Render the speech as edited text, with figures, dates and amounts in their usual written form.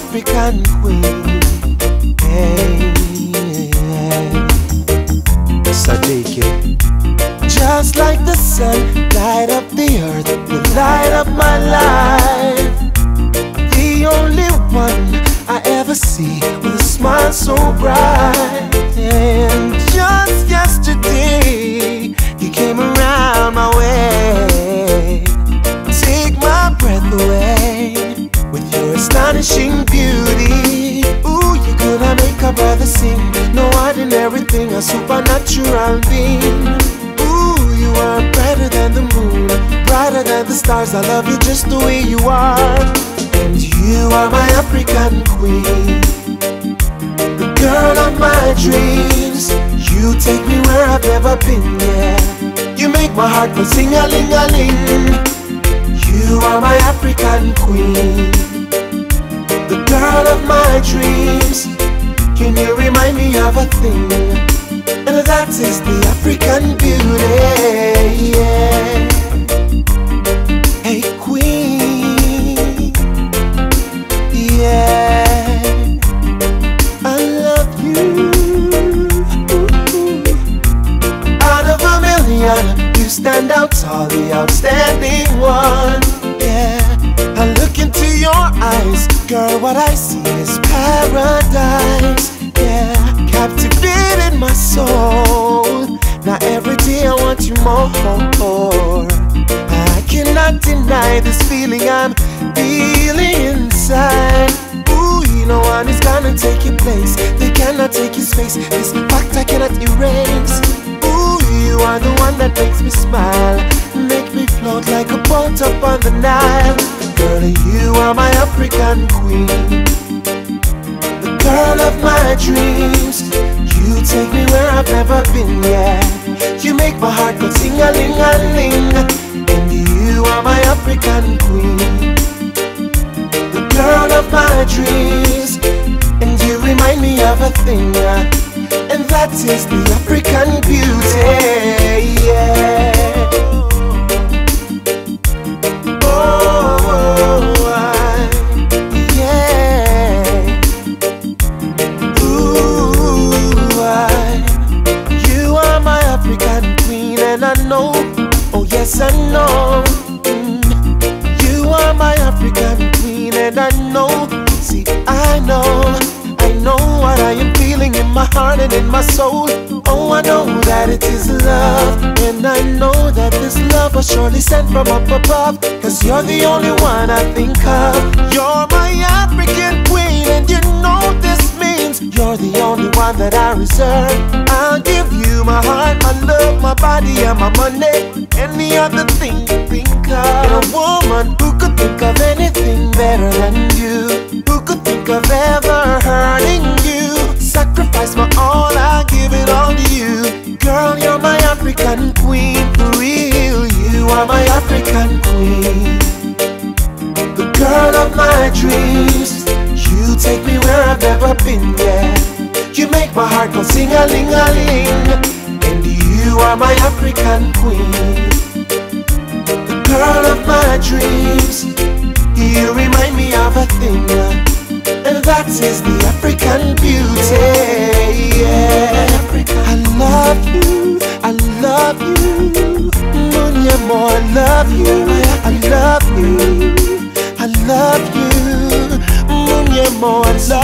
African queen. Hey, Sadiki. Just like the sun, light up the earth, you light up my life. The only one I ever see with a smile so bright. And just yesterday, you came around my way. Take my breath away with your astonishing beauty. Ooh, you could have make a brother sing. No ordinary thing, a supernatural being. Ooh, you are brighter than the moon, brighter than the stars. I love you just the way you are. And you are my African queen, the girl of my dreams. You take me where I've never been, yeah. You make my heart go sing-a-ling-a-ling. You are my African queen, the girl of my dreams. Can you remind me of a thing? And that is the African beauty, yeah. Hey queen, yeah, I love you. Out of a million, you stand out tall, the outstanding one, yeah. I look into your eyes, girl, what I see is paradise, yeah. Captivated my soul, now every day I want you more. I cannot deny this feeling I'm feeling inside. Ooh, no one is gonna take your place, they cannot take your space. This fact I cannot erase. Ooh, you are the one that makes me smile, make me float like a boat up on the Nile. Girl, you are my African queen, the girl of my dreams. You take me where I've never been, yeah. You make my heart go sing-a-ling-a-ling. And you are my African queen, the girl of my dreams. And you remind me of a thing, and that is the African beauty, yeah. And I know, oh yes I know, you are my African queen. And I know, see I know what I am feeling in my heart and in my soul. Oh, I know that it is love, and I know that this love was surely sent from up above. Cause you're the only one I think of. You're my African queen, and you know this means you're the only one that I reserve. I'll give you my heart, my love, my body and my money, any other thing you think of. And a woman who could think of anything better than you, who could think of ever hurting you. Sacrifice my all, I give it all to you. Girl, you're my African queen, for real. You are my African queen, the girl of my dreams. You take me where I've never been, yeah. You make my heart go sing-a-ling-a-ling. And you are my African queen, the girl of my dreams. You remind me of a thing, and that is the African beauty, yeah. I love you, I love you, Munyemo, I love you, I love you, I love you, Munyemo, I love you.